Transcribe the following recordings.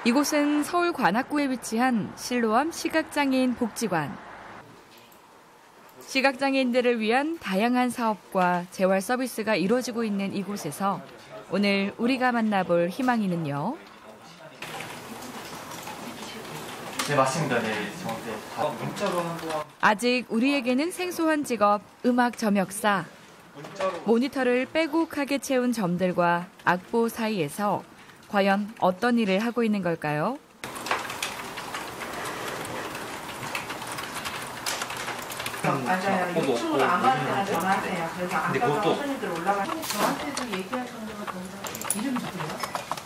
이곳은 서울 관악구에 위치한 실로암 시각장애인 복지관. 시각장애인들을 위한 다양한 사업과 재활 서비스가 이루어지고 있는 이곳에서 오늘 우리가 만나볼 희망이는요. 네, 맞습니다. 네, 저한테 문자로 아직 우리에게는 생소한 직업, 음악 점역사. 모니터를 빼곡하게 채운 점들과 악보 사이에서 과연 어떤 일을 하고 있는 걸까요? 맞아요. 6층으로 안 가는 데는 전화하세요. 그래서 안 가서 손님들 올라가서 저한테도 얘기하시는 거 보니까 이름이 누구예요?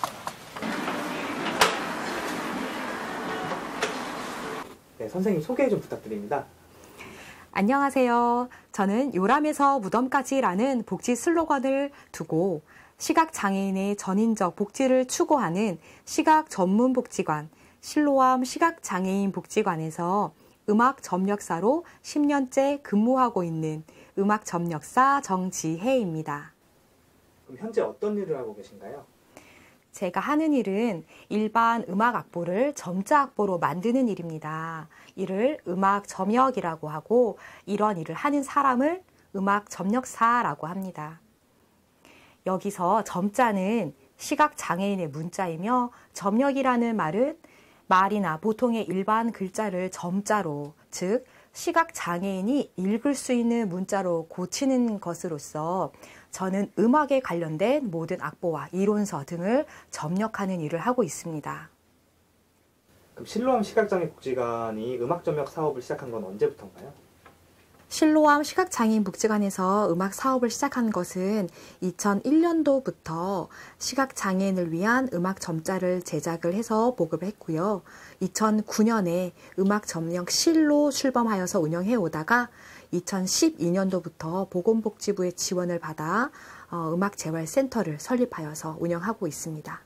네, 선생님 소개 좀 부탁드립니다. 안녕하세요. 저는 요람에서 무덤까지라는 복지 슬로건을 두고 시각장애인의 전인적 복지를 추구하는 시각 전문 복지관 실로암 시각장애인 복지관에서 음악 점역사로 10년째 근무하고 있는 음악 점역사 정지혜입니다. 그럼 현재 어떤 일을 하고 계신가요? 제가 하는 일은 일반 음악 악보를 점자 악보로 만드는 일입니다. 이를 음악 점역이라고 하고 이런 일을 하는 사람을 음악 점역사라고 합니다. 여기서 점자는 시각장애인의 문자이며 점역이라는 말은 말이나 보통의 일반 글자를 점자로, 즉 시각장애인이 읽을 수 있는 문자로 고치는 것으로서 저는 음악에 관련된 모든 악보와 이론서 등을 점역하는 일을 하고 있습니다. 그럼 실로암 시각장애 복지관이 음악 점역 사업을 시작한 건 언제부터인가요? 실로암 시각장애인 복지관에서 음악 사업을 시작한 것은 2001년도부터 시각장애인을 위한 음악 점자를 제작을 해서 보급을 했고요. 2009년에 음악 점역 실로 출범하여서 운영해 오다가 2012년도부터 보건복지부의 지원을 받아 음악재활센터를 설립하여서 운영하고 있습니다.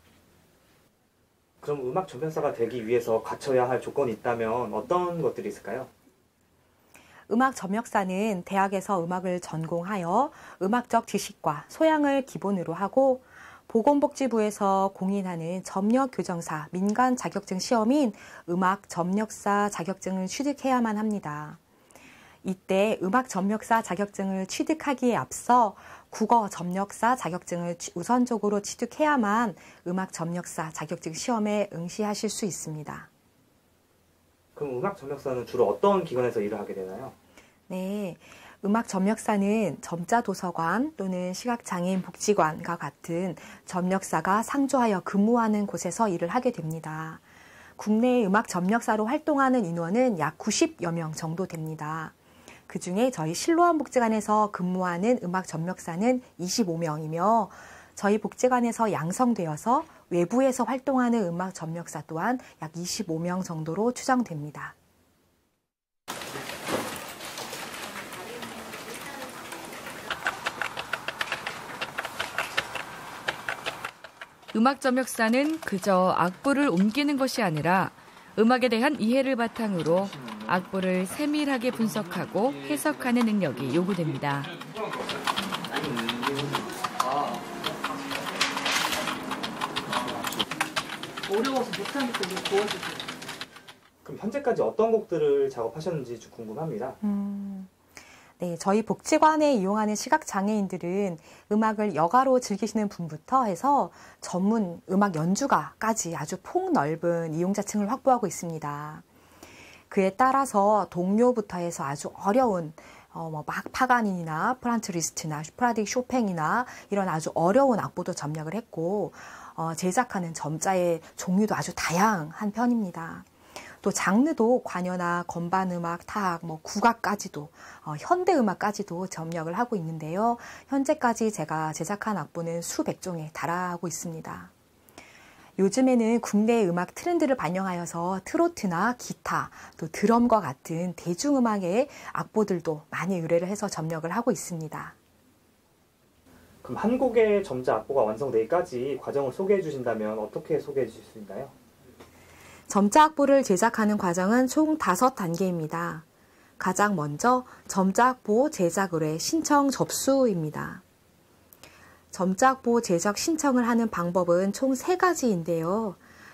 그럼 음악 점역사가 되기 위해서 갖춰야 할 조건이 있다면 어떤 것들이 있을까요? 음악 점역사는 대학에서 음악을 전공하여 음악적 지식과 소양을 기본으로 하고 보건복지부에서 공인하는 점역교정사 민간 자격증 시험인 음악 점역사 자격증을 취득해야만 합니다. 이때 음악 점역사 자격증을 취득하기에 앞서 국어 점역사 자격증을 우선적으로 취득해야만 음악 점역사 자격증 시험에 응시하실 수 있습니다. 그럼 음악 점역사는 주로 어떤 기관에서 일을 하게 되나요? 네, 음악 점역사는 점자도서관 또는 시각장애인 복지관과 같은 점역사가 상주하여 근무하는 곳에서 일을 하게 됩니다. 국내 음악 점역사로 활동하는 인원은 약 90여 명 정도 됩니다. 그중에 저희 실로암 복지관에서 근무하는 음악 점역사는 25명이며 저희 복지관에서 양성되어서 외부에서 활동하는 음악 점역사 또한 약 25명 정도로 추정됩니다. 음악 점역사는 그저 악보를 옮기는 것이 아니라 음악에 대한 이해를 바탕으로 악보를 세밀하게 분석하고 해석하는 능력이 요구됩니다. 어려워서 못하니까 이제 도와주세요. 그럼 현재까지 어떤 곡들을 작업하셨는지 좀 궁금합니다. 네, 저희 복지관에 이용하는 시각장애인들은 음악을 여가로 즐기시는 분부터 해서 전문 음악 연주가까지 아주 폭넓은 이용자층을 확보하고 있습니다. 그에 따라서 동요부터 해서 아주 어려운 파가닌이나 프란츠 리스트나 프라딕 쇼팽이나 이런 아주 어려운 악보도 점역을 했고 제작하는 점자의 종류도 아주 다양한 편입니다. 또 장르도 관여나 건반음악, 타악, 국악까지도 현대음악까지도 점역을 하고 있는데요. 현재까지 제가 제작한 악보는 수백 종에 달하고 있습니다. 요즘에는 국내 음악 트렌드를 반영하여서 트로트나 기타, 또 드럼과 같은 대중음악의 악보들도 많이 의뢰를 해서 점역을 하고 있습니다. 그럼 한 곡의 점자 악보가 완성되기까지 과정을 소개해 주신다면 어떻게 소개해 주실 수 있나요? 점자 악보를 제작하는 과정은 총 5단계입니다. 가장 먼저 점자 악보 제작 의뢰 신청 접수입니다. 점자 악보 제작 신청을 하는 방법은 총 3가지인데요.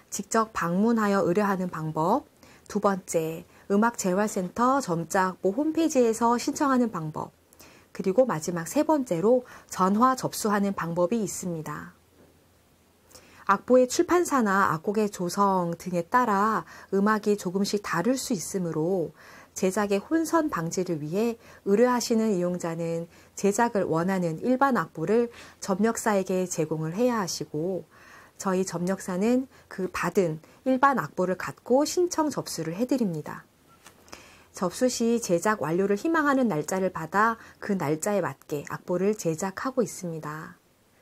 직접 방문하여 의뢰하는 방법, 두 번째, 음악재활센터 점자악보 홈페이지에서 신청하는 방법, 그리고 마지막 세 번째로 전화 접수하는 방법이 있습니다. 악보의 출판사나 악곡의 조성 등에 따라 음악이 조금씩 다를 수 있으므로 제작의 혼선 방지를 위해 의뢰하시는 이용자는 제작을 원하는 일반 악보를 접력사에게 제공을 해야 하시고 저희 접력사는 그 받은 일반 악보를 갖고 신청 접수를 해드립니다. 접수 시 제작 완료를 희망하는 날짜를 받아 그 날짜에 맞게 악보를 제작하고 있습니다.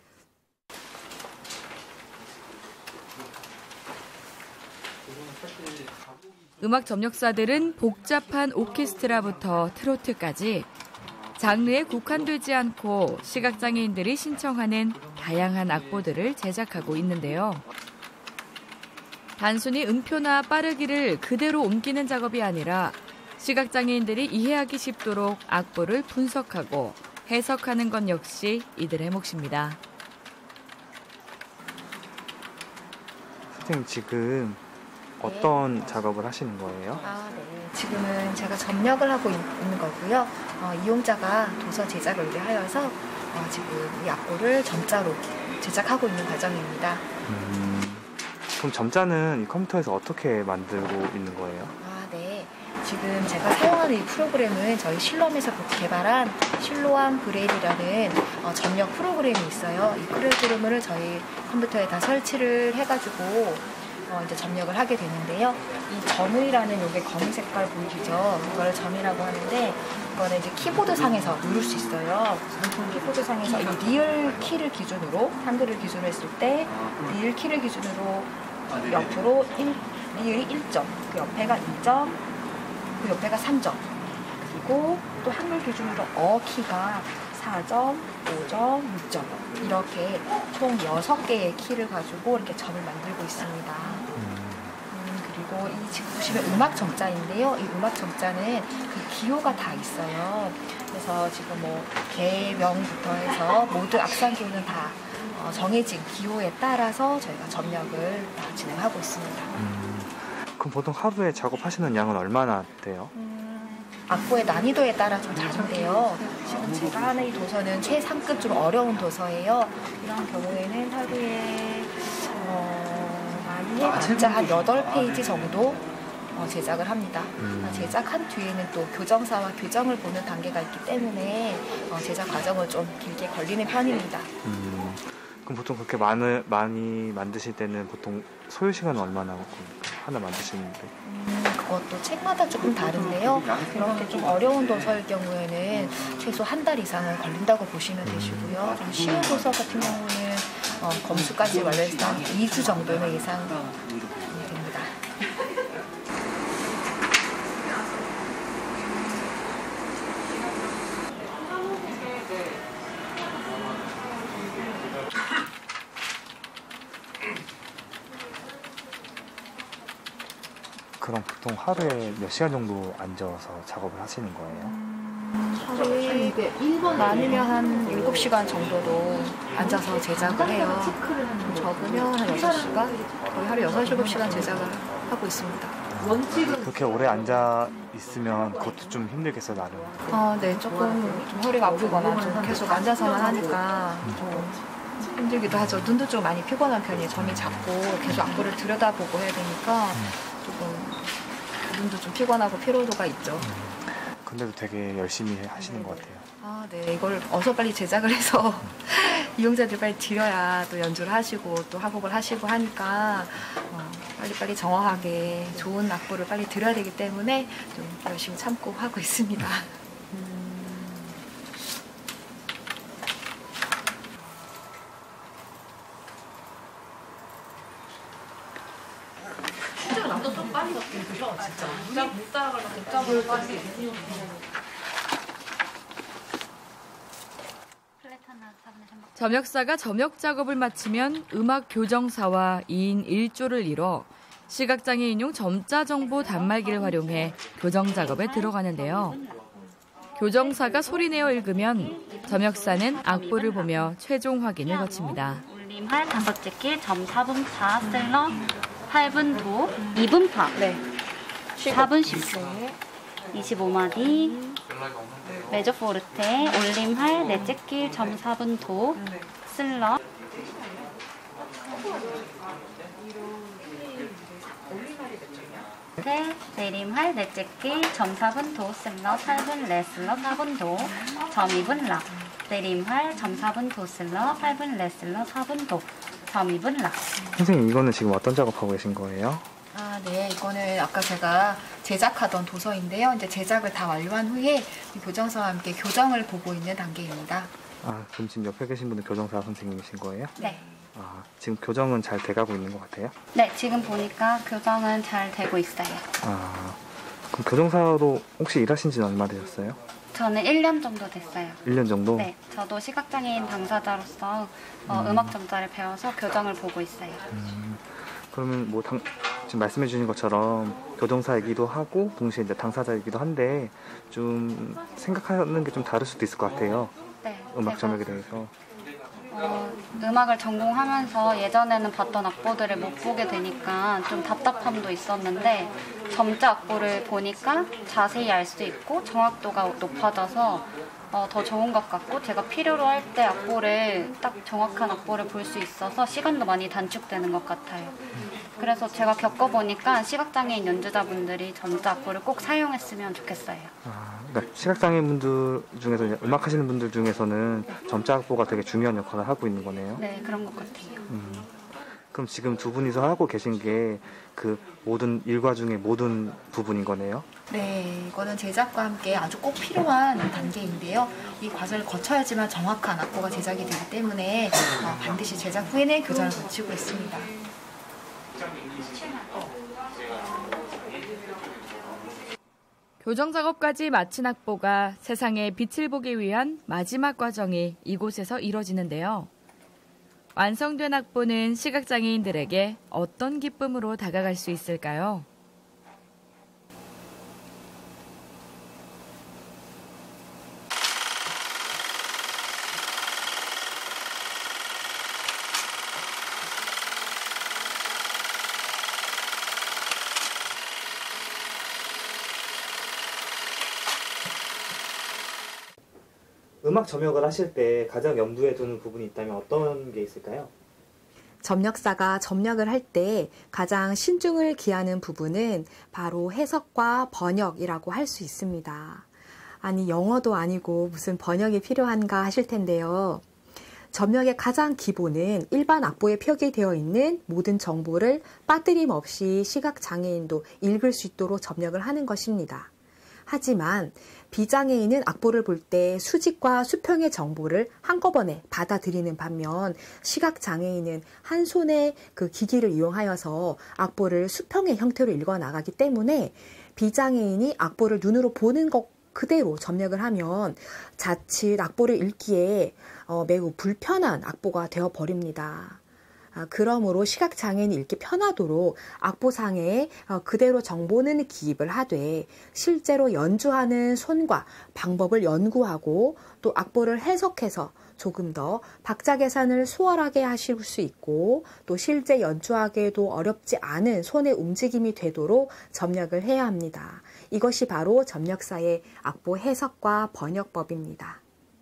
음악 접력사들은 복잡한 오케스트라부터 트로트까지 장르에 국한되지 않고 시각장애인들이 신청하는 다양한 악보들을 제작하고 있는데요. 단순히 음표나 빠르기를 그대로 옮기는 작업이 아니라 시각장애인들이 이해하기 쉽도록 악보를 분석하고 해석하는 것 역시 이들의 몫입니다. 선생님 지금 어떤 작업을 하시는 거예요? 네. 지금은 제가 접력을 하고 있는 거고요. 이용자가 도서 제작을 의뢰하여서 지금 이 악보를 점자로 제작하고 있는 과정입니다. 그럼 점자는 이 컴퓨터에서 어떻게 만들고 있는 거예요? 네. 지금 제가 사용하는 이 프로그램은 저희 실롬에서 개발한 실로암 브레일이라는 접력 프로그램이 있어요. 이 프로그램을 저희 컴퓨터에 다 설치를 해가지고 이제 접력을 하게 되는데요. 이 점이라는 요게 검은 색깔 보이시죠? 이걸 점이라고 하는데 이거는 이제 키보드 상에서 누를 수 있어요. 키보드 상에서 이 리을 키를 기준으로 한글을 기준으로 했을 때 리을 키를 기준으로 옆으로 리을이 1점, 그 옆에가 2점, 그 옆에가 3점, 그리고 또 한글 기준으로 키가 4점, 5점, 6점 이렇게 총 6개의 키를 가지고 이렇게 점을 만들고 있습니다. 그리고 이 지금 보시면 음악 점자인데요. 이 음악 점자는 그 기호가 다 있어요. 그래서 지금 뭐 개명부터 해서 모든 악상 기호는 다 정해진 기호에 따라서 저희가 접력을 다 진행하고 있습니다. 그럼 보통 하루에 작업하시는 양은 얼마나 돼요? 악보의 난이도에 따라 좀 다른데요. 지금 제가 하는 이 도서는 최상급 좀 어려운 도서예요. 이런 경우에는 하루에 많이 해봤자 한 8페이지 정도 제작을 합니다. 제작한 뒤에는 또 교정사와 교정을 보는 단계가 있기 때문에 제작 과정은 좀 길게 걸리는 편입니다. 그럼 보통 그렇게 많이 만드실 때는 보통 소요 시간은 얼마나 하나 만드시는데? 그것도 책마다 조금 다른데요. 그렇게 좀 어려운 도서일 경우에는 최소 한 달 이상은 걸린다고 보시면 되시고요. 좀 쉬운 도서 같은 경우는 검수까지 완료해서 한 2주 정도는 예상됩니다. 그럼 보통 하루에 몇 시간 정도 앉아서 작업을 하시는 거예요? 하루에 많으면 한 7시간 정도도 앉아서 제작을 해요. 적으면 한 6시간? 거의 하루 6-7시간 제작을 하고 있습니다. 그렇게 오래 앉아 있으면 그것도 좀 힘들겠어요, 나름? 네, 조금 좀 허리가 아프거나 좀 계속 앉아서만 하니까 좀 힘들기도 하죠. 눈도 좀 많이 피곤한 편이에요. 점이 작고 계속 악보를 들여다보고 해야 되니까 조금 눈도 좀 피곤하고 피로도가 있죠. 근데도 되게 열심히 하시는 것 같아요. 네. 이걸 어서 빨리 제작을 해서 이용자들 빨리 드려야 또 연주를 하시고 또 학곡을 하시고 하니까 빨리빨리 정확하게 좋은 악보를 빨리 드려야 되기 때문에 좀 열심히 참고 하고 있습니다. 나도 좀 빨리 그죠 진짜 못 따라가려고 복잡을 빨리 점역사가 점역 작업을 마치면 음악 교정사와 2인 1조를 이뤄 시각장애인용 점자 정보 단말기를 활용해 교정 작업에 들어가는데요. 교정사가 소리내어 읽으면 점역사는 악보를 보며 최종 확인을 거칩니다. 올림할 단서찍기 점 4분차 셀러 8분 도, 2분 파, 네. 4분 10초, 25마디, 메저 포르테, 올림할, 넷째길, 점 4분 도, 슬러, 내림할, 넷째길, 점 4분 도, 슬러, 8분 레슬러, 4분 도, 점 2분 락, 내림할, 점 4분 도, 슬러, 8분 레슬러, 4분 도, 점 2분 락. 선생님, 이거는 지금 어떤 작업하고 계신 거예요? 아, 네. 이거는 아까 제가 제작하던 도서인데요. 이제 제작을 다 완료한 후에 이 교정사와 함께 교정을 보고 있는 단계입니다. 아, 그럼 지금 옆에 계신 분은 교정사 선생님이신 거예요? 네. 아, 지금 교정은 잘 돼가고 있는 것 같아요? 네, 지금 보니까 교정은 잘 되고 있어요. 아, 그럼 교정사로 혹시 일하신 지는 얼마 되셨어요? 저는 1년 정도 됐어요. 1년 정도? 네, 저도 시각장애인 당사자로서 음악 점자를 배워서 교정을 보고 있어요. 그러면 뭐 지금 말씀해 주신 것처럼 교정사이기도 하고 동시에 이제 당사자이기도 한데 좀 생각하는 게 좀 다를 수도 있을 것 같아요. 네, 음악 점역에 대해서. 음악을 전공하면서 예전에는 봤던 악보들을 못 보게 되니까 좀 답답함도 있었는데 점자 악보를 보니까 자세히 알 수 있고 정확도가 높아져서 더 좋은 것 같고 제가 필요로 할 때 악보를 딱 정확한 악보를 볼 수 있어서 시간도 많이 단축되는 것 같아요. 그래서 제가 겪어보니까 시각장애인 연주자분들이 점자 악보를 꼭 사용했으면 좋겠어요. 아, 그러니까 시각장애인분들 중에서 이제 음악 하시는 분들 중에서는 점자 악보가 되게 중요한 역할을 하고 있는 거네요. 네, 그런 것 같아요. 그럼 지금 두 분이서 하고 계신 게 그 모든 일과 중에 모든 부분인 거네요? 네, 이거는 제작과 함께 아주 꼭 필요한 단계인데요. 이 과정을 거쳐야지만 정확한 악보가 제작이 되기 때문에 반드시 제작 후에는 교정을 거치고 있습니다. 교정 작업까지 마친 악보가 세상에 빛을 보기 위한 마지막 과정이 이곳에서 이뤄지는데요. 완성된 악보는 시각장애인들에게 어떤 기쁨으로 다가갈 수 있을까요? 음악 점역을 하실 때 가장 염두에 두는 부분이 있다면 어떤 게 있을까요? 점역사가 점역을 할 때 가장 신중을 기하는 부분은 바로 해석과 번역이라고 할 수 있습니다. 아니, 영어도 아니고 무슨 번역이 필요한가 하실 텐데요. 점역의 가장 기본은 일반 악보에 표기되어 있는 모든 정보를 빠뜨림 없이 시각장애인도 읽을 수 있도록 점역을 하는 것입니다. 하지만 비장애인은 악보를 볼 때 수직과 수평의 정보를 한꺼번에 받아들이는 반면 시각장애인은 한 손의 그 기기를 이용하여서 악보를 수평의 형태로 읽어 나가기 때문에 비장애인이 악보를 눈으로 보는 것 그대로 점역을 하면 자칫 악보를 읽기에 매우 불편한 악보가 되어버립니다. 그러므로 시각장애인이 읽기 편하도록 악보상에 그대로 정보는 기입을 하되 실제로 연주하는 손과 방법을 연구하고 또 악보를 해석해서 조금 더 박자 계산을 수월하게 하실 수 있고 또 실제 연주하기에도 어렵지 않은 손의 움직임이 되도록 점역을 해야 합니다. 이것이 바로 점역사의 악보 해석과 번역법입니다.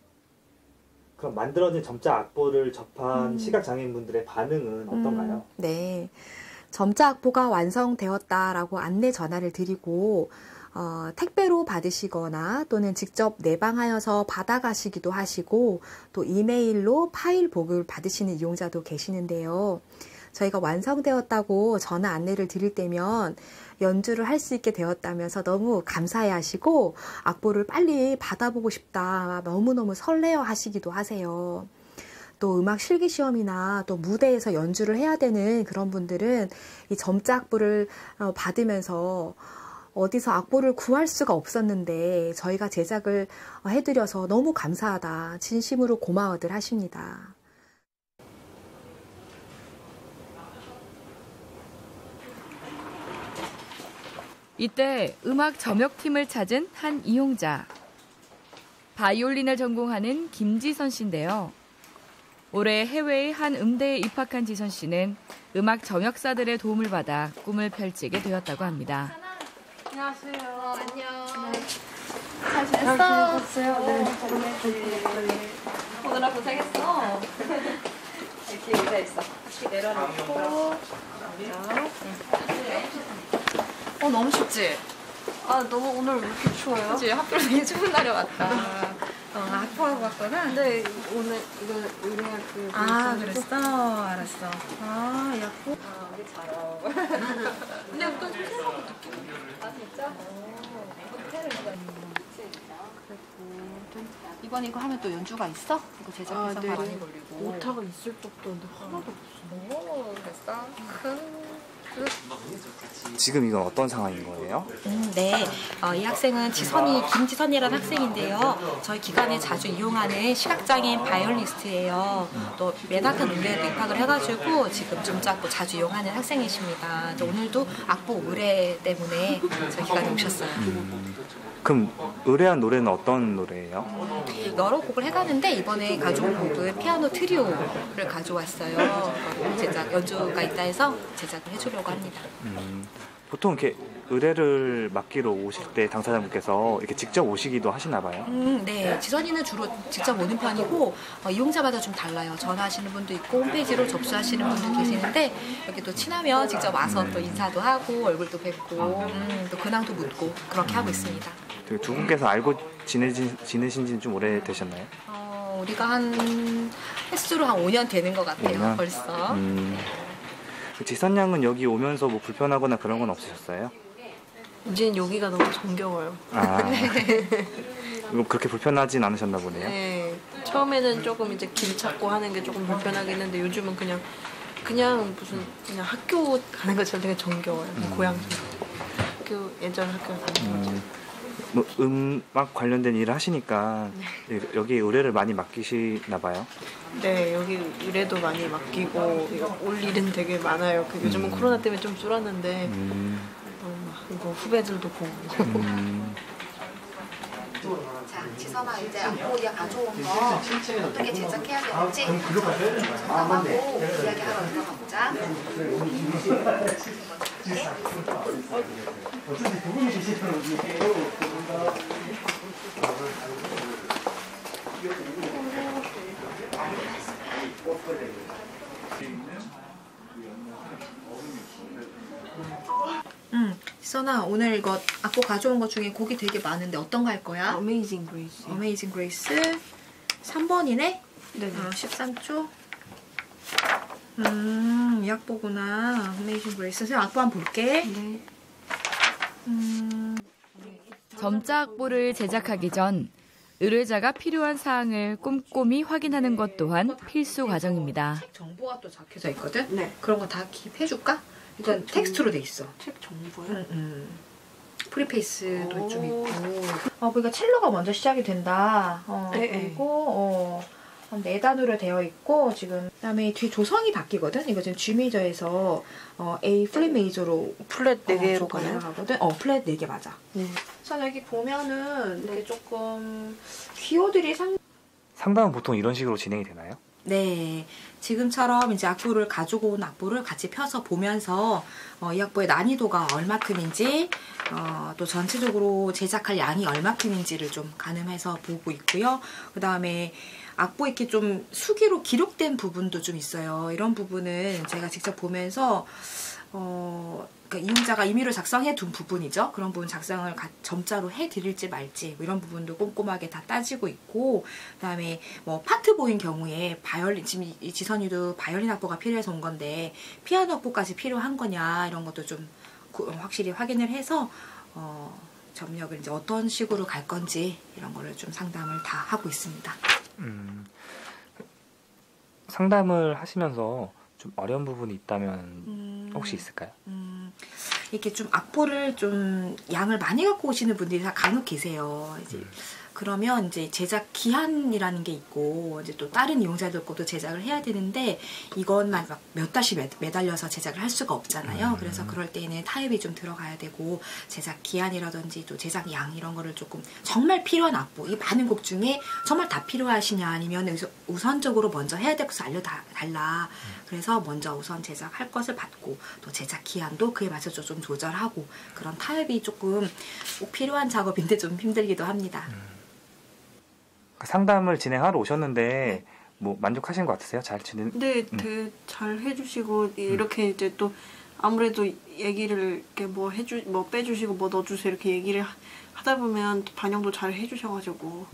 그럼 만들어진 점자 악보를 접한 시각장애인분들의 반응은 어떤가요? 네, 점자 악보가 완성되었다라고 안내 전화를 드리고 택배로 받으시거나 또는 직접 내방하여서 받아가시기도 하시고 또 이메일로 파일 복을 받으시는 이용자도 계시는데요. 저희가 완성되었다고 전화 안내를 드릴 때면 연주를 할 수 있게 되었다면서 너무 감사해 하시고 악보를 빨리 받아보고 싶다 너무너무 설레어 하시기도 하세요. 또 음악 실기시험이나 또 무대에서 연주를 해야 되는 그런 분들은 이 점자 악보를 받으면서 어디서 악보를 구할 수가 없었는데 저희가 제작을 해드려서 너무 감사하다 진심으로 고마워들 하십니다. 이때 음악 점역팀을 찾은 한 이용자. 바이올린을 전공하는 김지선 씨인데요. 올해 해외의 한 음대에 입학한 지선 씨는 음악 정역사들의 도움을 받아 꿈을 펼치게 되었다고 합니다. 안녕하세요. 안녕. 잘 지냈어? 오늘아 고생했어. 이렇게 의자있어. 이렇게 내려놓고. 너무 춥지? 너무 오늘 왜 이렇게 추워요? 그치? 학교를 되게 추운 날에 왔다. 학교하고 왔구나? 네, 오늘 이거 의뢰할 그. 그랬어? 알았어. 약국? 우리 잘 근데 어떤 생각도 느끼고. 진짜? 호텔을 이번 이거 하면 또 연주가 있어? 이거 제작해서 네. 많이 걸리고. 오타가 있을 법도 한데 하나도 없어. 됐어? 지금 이건 어떤 상황인 거예요? 네, 이 학생은 김지선이라는 학생인데요. 저희 기관에 자주 이용하는 시각장애인 바이올리스트예요. 또 맨하탄 음대에도 입학을 해가지고 지금 점잡고 자주 이용하는 학생이십니다. 오늘도 악보 의뢰 때문에 저희 기관에 오셨어요. 그럼 의뢰한 노래는 어떤 노래예요? 여러 곡을 해가는데 이번에 가져온 곡은 피아노 트리오를 가져왔어요. 제작 연주가 있다 해서 제작을 해주려고 합니다. 보통 이렇게 의뢰를 맡기러 오실 때 당사자분께서 이렇게 직접 오시기도 하시나 봐요? 네, 지선이는 주로 직접 오는 편이고 이용자마다 좀 달라요. 전화하시는 분도 있고 홈페이지로 접수하시는 분도 계시는데 여기 또 친하면 직접 와서 또 인사도 하고 얼굴도 뵙고 또 근황도 묻고 그렇게 하고 있습니다. 되게 두 분께서 알고 지내신 지는 좀 오래되셨나요? 우리가 횟수로 한 5년 되는 것 같아요. 5년? 벌써. 지선 양은 여기 오면서 뭐 불편하거나 그런 건 없으셨어요? 이제는 여기가 너무 정겨워요. 이거 그렇게 불편하진 않으셨나 보네요. 네. 처음에는 조금 이제 길 찾고 하는 게 조금 불편하긴 했는데 요즘은 그냥 학교 가는 것처럼 되게 정겨워요. 고향처럼. 예전 학교 다니는 것처럼. 뭐 음악 관련된 일을 하시니까 여기 의뢰를 많이 맡기시나 봐요? 네, 여기 의뢰도 많이 맡기고 올 일은 되게 많아요. 요즘은 코로나 때문에 좀 줄었는데 이거 후배들도 보고. 자, 지선아 이제 악보 우리가 가져온 거 어떻게 제작해야 되는지 상담하고 이야기하러 들어가보자. 지선아 오늘 이거 악보 가져온 것 중에 곡이 되게 많은데 어떤 거 할 거야? Amazing Grace. Amazing Grace 3번이네? 네. 13조. 이 악보구나. Amazing Grace. 선생님 악보 한번 볼게. 네. 점자 악보를 제작하기 전 의뢰자가 필요한 사항을 꼼꼼히 확인하는 것 또한 필수 과정입니다. 책 정보가 또 적혀져 있거든? 네. 그런 거 다 기입해줄까? 일단 텍스트로 돼 있어. 책 정보요? 프리페이스도 좀 있고. 그러니까 첼로가 먼저 시작이 된다. 그리고 한 4단으로 되어 있고 지금 그다음에 뒤 조성이 바뀌거든. 이거 지금 G 메이저에서 A 플랫 메이저로 플랫 4개로 가요? 가거든. 플랫 4개 맞아. 그래서 여기 보면은 이렇게 조금 기호들이 상담은 보통 이런 식으로 진행이 되나요? 네, 지금처럼 이제 악보를 가지고 온 악보를 같이 펴서 보면서 이 악보의 난이도가 얼마큼인지 또 전체적으로 제작할 양이 얼마큼인지를 좀 가늠해서 보고 있고요. 그 다음에 악보에 이렇게 좀 수기로 기록된 부분도 좀 있어요. 이런 부분은 제가 직접 보면서 그러니까 이용자가 임의로 작성해 둔 부분이죠. 그런 부분 작성을 점자로 해드릴지 말지 뭐 이런 부분도 꼼꼼하게 다 따지고 있고, 그다음에 뭐 파트보인 경우에 지금 이 지선이도 바이올린 악보가 필요해서 온 건데 피아노 악보까지 필요한 거냐 이런 것도 좀 확실히 확인을 해서 점역을 이제 어떤 식으로 갈 건지 이런 거를 좀 상담을 다 하고 있습니다. 상담을 하시면서 좀 어려운 부분이 있다면 혹시 있을까요? 이렇게 좀 악보를 좀 양을 많이 갖고 오시는 분들이 다 간혹 계세요. 이제 그러면 이제 제작 기한이라는 게 있고 이제 또 다른 이용자들 것도 제작을 해야 되는데 이것만 막 몇 달씩 매달려서 제작을 할 수가 없잖아요. 그래서 그럴 때는 타협이 좀 들어가야 되고 제작 기한이라든지 또 제작 양 이런 거를 조금 정말 필요한 악보, 이 많은 곡 중에 정말 다 필요하시냐 아니면 우선적으로 먼저 해야 될 것을 알려달라. 그래서 먼저 우선 제작할 것을 받고 또 제작 기한도 그에 맞춰서 좀 조절하고 그런 타협이 조금 꼭 필요한 작업인데 좀 힘들기도 합니다. 상담을 진행하러 오셨는데 뭐 만족하신 것 같으세요? 잘 진행? 네, 되게 잘 해주시고 이렇게 이제 또 아무래도 얘기를 이렇게 뭐 빼주시고 뭐 넣어주세요 이렇게 얘기를 하다 보면 반영도 잘 해주셔가지고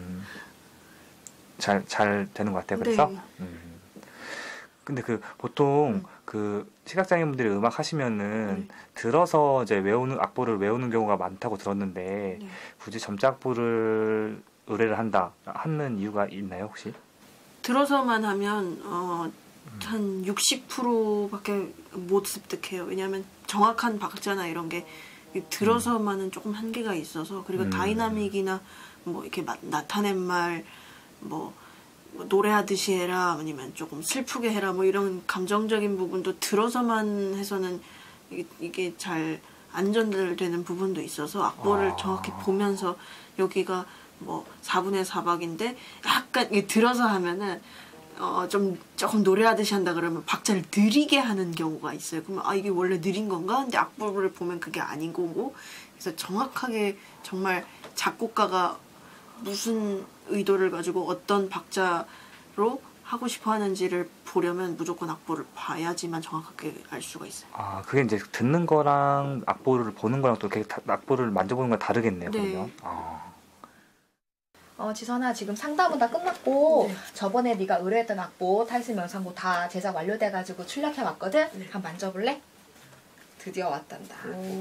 잘 되는 것 같아요. 그래서. 네. 근데 그 보통 그 시각장애인분들이 음악 하시면은 들어서 이제 악보를 외우는 경우가 많다고 들었는데 굳이 점자 악보를 의뢰를 하는 이유가 있나요 혹시? 들어서만 하면 한 60%밖에 못 습득해요. 왜냐하면 정확한 박자나 이런 게 들어서만은 조금 한계가 있어서 그리고 다이나믹이나 뭐 이렇게 나타낸 말 뭐 노래하듯이 해라 아니면 조금 슬프게 해라 뭐 이런 감정적인 부분도 들어서만 해서는 이게 잘 안 전달되는 부분도 있어서 악보를 정확히 보면서 여기가 뭐 4분의 4박인데 약간 이게 들어서 하면은 조금 노래하듯이 한다 그러면 박자를 느리게 하는 경우가 있어요. 그러면 이게 원래 느린 건가? 근데 악보를 보면 그게 아닌 거고 그래서 정확하게 정말 작곡가가 무슨 의도를 가지고 어떤 박자로 하고 싶어 하는지를 보려면 무조건 악보를 봐야지만 정확하게 알 수가 있어요. 그게 이제 듣는 거랑 악보를 보는 거랑 또 이렇게 악보를 만져보는 건 다르겠네요. 네. 그러면. 지선아 지금 상담은 다 끝났고 저번에 네가 의뢰했던 악보, 타이틀 명상곡 다 제작 완료돼가지고 출력해 왔거든? 한번 만져볼래? 드디어 왔단다.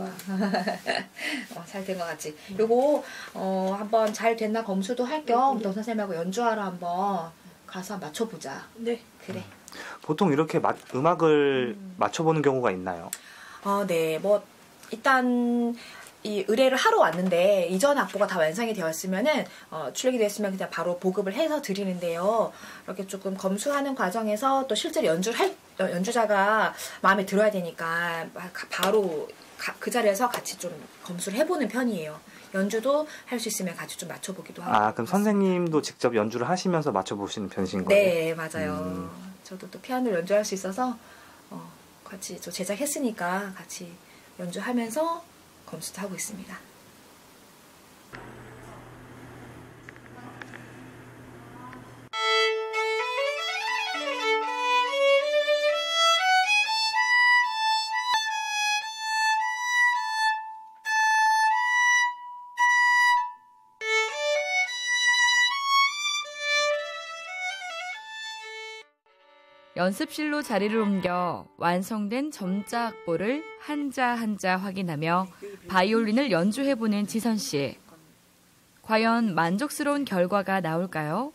잘 된 것 같지? 요거 한번 잘 됐나 검수도 할 겸 너 선생님하고 연주하러 한번 가서 맞춰보자. 네. 그래. 보통 이렇게 음악을 맞춰보는 경우가 있나요? 네. 뭐 일단 이 의뢰를 하러 왔는데 이전 악보가 다 완성이 되었으면은 출력이 됐으면 그냥 바로 보급을 해서 드리는데요. 이렇게 조금 검수하는 과정에서 또 실제로 연주자가 마음에 들어야 되니까 바로 그 자리에서 같이 좀 검수를 해보는 편이에요. 연주도 할 수 있으면 같이 좀 맞춰보기도 하고. 그럼 선생님도 직접 연주를 하시면서 맞춰보시는 편이신 거예요? 네, 맞아요. 저도 또 피아노를 연주할 수 있어서 같이 저 제작했으니까 같이 연주하면서 검수도 하고 있습니다. 연습실로 자리를 옮겨 완성된 점자 악보를 한자 한자 확인하며 바이올린을 연주해보는 지선 씨. 과연 만족스러운 결과가 나올까요?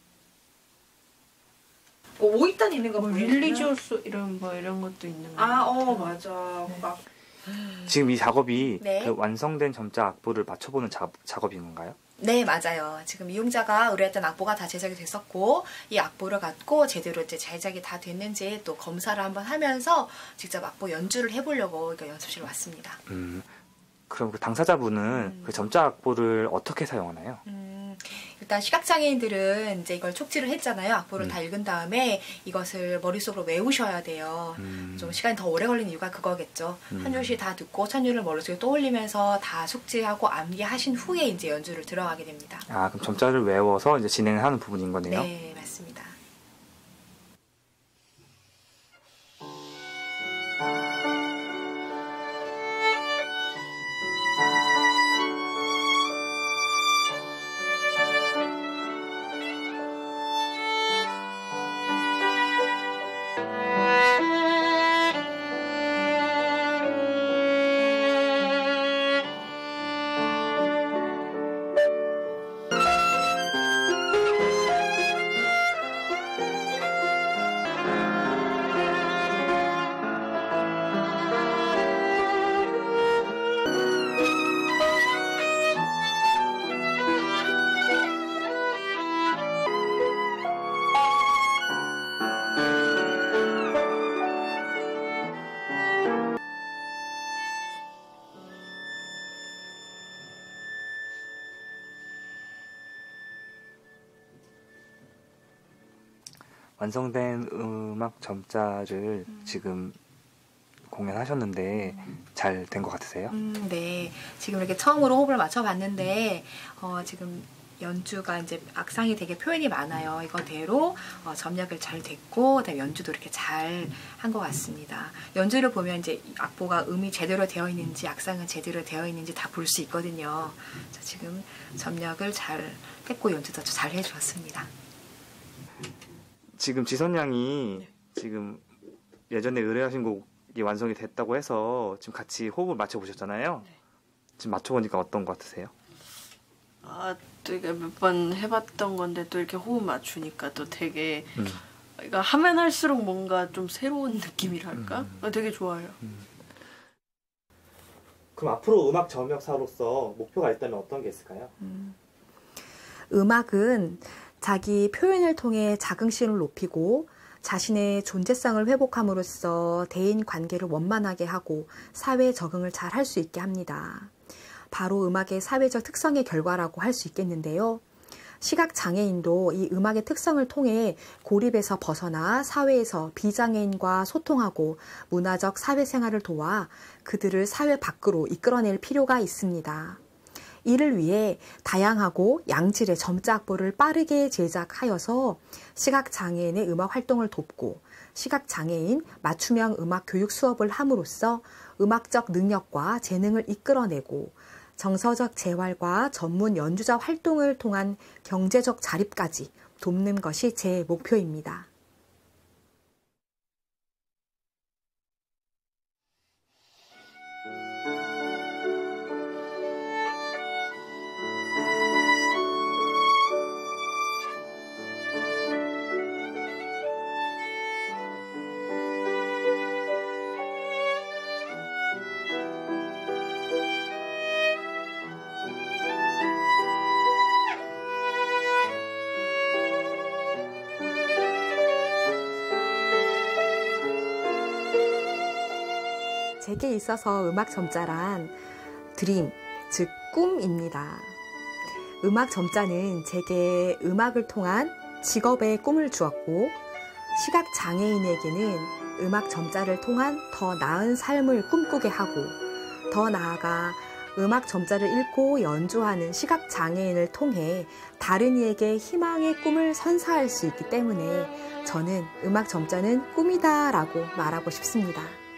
5일단 있는 거 릴리지오스 이런 것도 있는 거. 맞아. 지금 이 작업이 네. 그 완성된 점자 악보를 맞춰보는 작업인 건가요? 네, 맞아요. 지금 이용자가 의뢰했던 악보가 다 제작이 됐었고 이 악보를 갖고 제대로 이제 제작이 다 됐는지 또 검사를 한번 하면서 직접 악보 연주를 해보려고 연습실 왔습니다. 그럼 그 당사자분은 그 점자 악보를 어떻게 사용하나요? 일단 시각장애인들은 이제 이걸 촉지를 했잖아요. 악보를 다 읽은 다음에 이것을 머릿속으로 외우셔야 돼요. 좀 시간이 더 오래 걸리는 이유가 그거겠죠. 한 줄씩 다 듣고 천율을 머릿속에 떠올리면서 다 숙지하고 암기하신 후에 이제 연주를 들어가게 됩니다. 그럼 점자를 외워서 이제 진행을 하는 부분인 거네요? 네, 맞습니다. 완성된 음악 점자를 지금 공연하셨는데 잘 된 것 같으세요? 네. 지금 이렇게 처음으로 호흡을 맞춰봤는데 지금 연주가 이제 악상이 되게 표현이 많아요. 이거대로 점략을 잘 됐고 그다음에 연주도 이렇게 잘 한 것 같습니다. 연주를 보면 이제 악보가 음이 제대로 되어 있는지 악상은 제대로 되어 있는지 다 볼 수 있거든요. 지금 점략을 잘 했고 연주도 잘 해주었습니다. 지금 지선 양이 지금 예전에 의뢰하신 곡이 완성이 됐다고 해서 지금 같이 호흡을 맞춰보셨잖아요. 지금 맞춰보니까 어떤 것 같으세요? 또 이게 몇 번 해봤던 건데 또 이렇게 호흡 맞추니까 또 되게 이거 하면 할수록 뭔가 좀 새로운 느낌이랄까? 되게 좋아요. 그럼 앞으로 음악 점역사로서 목표가 있다면 어떤 게 있을까요? 음악은 자기 표현을 통해 자긍심을 높이고 자신의 존재성을 회복함으로써 대인 관계를 원만하게 하고 사회에 적응을 잘 할 수 있게 합니다. 바로 음악의 사회적 특성의 결과라고 할 수 있겠는데요. 시각장애인도 이 음악의 특성을 통해 고립에서 벗어나 사회에서 비장애인과 소통하고 문화적 사회생활을 도와 그들을 사회 밖으로 이끌어낼 필요가 있습니다. 이를 위해 다양하고 양질의 점자 악보를 빠르게 제작하여서 시각장애인의 음악 활동을 돕고 시각장애인 맞춤형 음악 교육 수업을 함으로써 음악적 능력과 재능을 이끌어내고 정서적 재활과 전문 연주자 활동을 통한 경제적 자립까지 돕는 것이 제 목표입니다. 제게 있어서 음악 점자란 드림, 즉 꿈입니다. 음악 점자는 제게 음악을 통한 직업의 꿈을 주었고 시각장애인에게는 음악 점자를 통한 더 나은 삶을 꿈꾸게 하고 더 나아가 음악 점자를 읽고 연주하는 시각장애인을 통해 다른 이에게 희망의 꿈을 선사할 수 있기 때문에 저는 음악 점자는 꿈이다 라고 말하고 싶습니다.